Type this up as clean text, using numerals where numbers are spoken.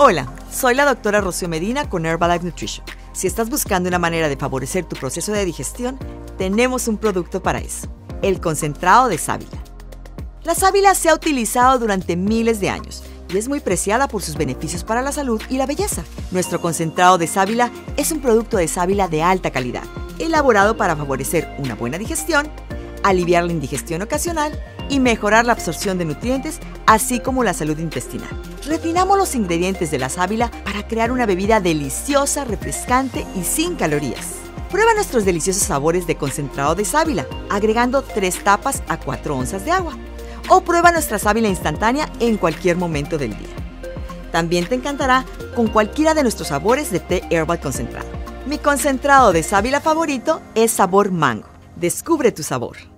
Hola, soy la doctora Rocío Medina con Herbalife Nutrition. Si estás buscando una manera de favorecer tu proceso de digestión, tenemos un producto para eso, el concentrado de sábila. La sábila se ha utilizado durante miles de años y es muy preciada por sus beneficios para la salud y la belleza. Nuestro concentrado de sábila es un producto de sábila de alta calidad, elaborado para favorecer una buena digestión, aliviar la indigestión ocasional y mejorar la absorción de nutrientes, así como la salud intestinal. Refinamos los ingredientes de la sábila para crear una bebida deliciosa, refrescante y sin calorías. Prueba nuestros deliciosos sabores de concentrado de sábila, agregando 3 tapas a 4 onzas de agua. O prueba nuestra sábila instantánea en cualquier momento del día. También te encantará con cualquiera de nuestros sabores de té herbal concentrado. Mi concentrado de sábila favorito es sabor mango. Descubre tu sabor.